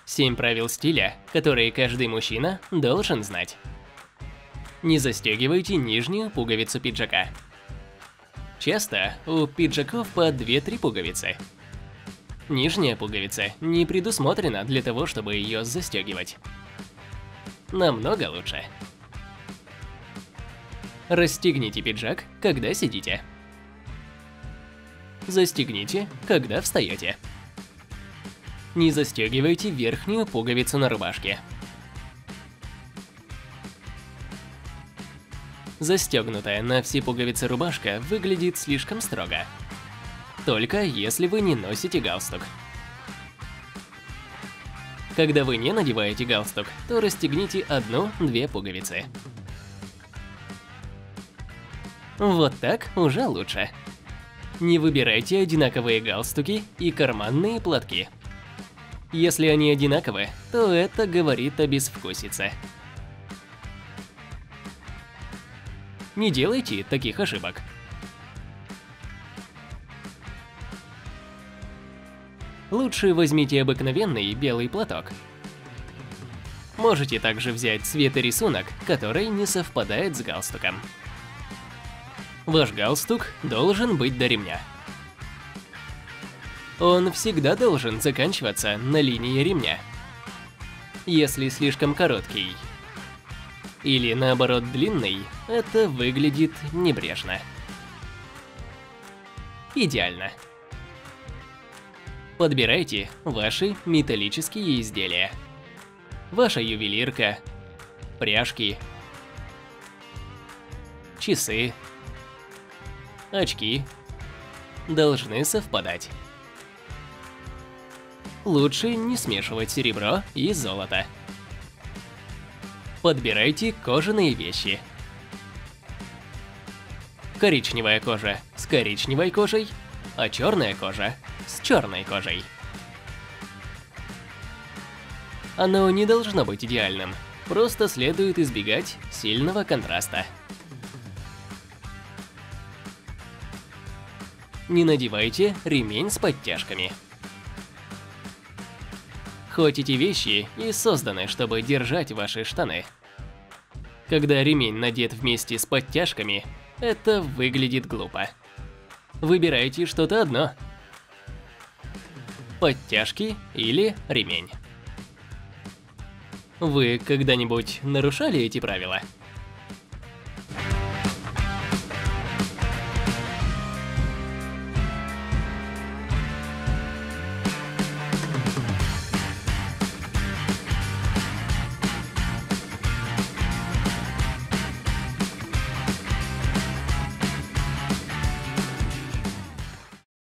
7 правил стиля, которые каждый мужчина должен знать. Не застегивайте нижнюю пуговицу пиджака. Часто у пиджаков по 2-3 пуговицы. Нижняя пуговица не предусмотрена для того, чтобы ее застегивать. Намного лучше. Расстегните пиджак, когда сидите. Застегните, когда встаете. Не застегивайте верхнюю пуговицу на рубашке. Застегнутая на все пуговицы рубашка выглядит слишком строго. Только если вы не носите галстук. Когда вы не надеваете галстук, то расстегните 1-2 пуговицы. Вот так уже лучше. Не выбирайте одинаковые галстуки и карманные платки. Если они одинаковы, то это говорит о безвкусице. Не делайте таких ошибок. Лучше возьмите обыкновенный белый платок. Можете также взять цвет и рисунок, который не совпадает с галстуком. Ваш галстук должен быть до ремня. Он всегда должен заканчиваться на линии ремня. Если слишком короткий или наоборот длинный, это выглядит небрежно. Идеально. Подбирайте ваши металлические изделия. Ваша ювелирка, пряжки, часы, очки должны совпадать. Лучше не смешивать серебро и золото. Подбирайте кожаные вещи. Коричневая кожа с коричневой кожей, а черная кожа с черной кожей. Оно не должно быть идеальным, просто следует избегать сильного контраста. Не надевайте ремень с подтяжками. Хоть эти вещи и созданы, чтобы держать ваши штаны. Когда ремень надет вместе с подтяжками, это выглядит глупо. Выбирайте что-то одно. Подтяжки или ремень. Вы когда-нибудь нарушали эти правила?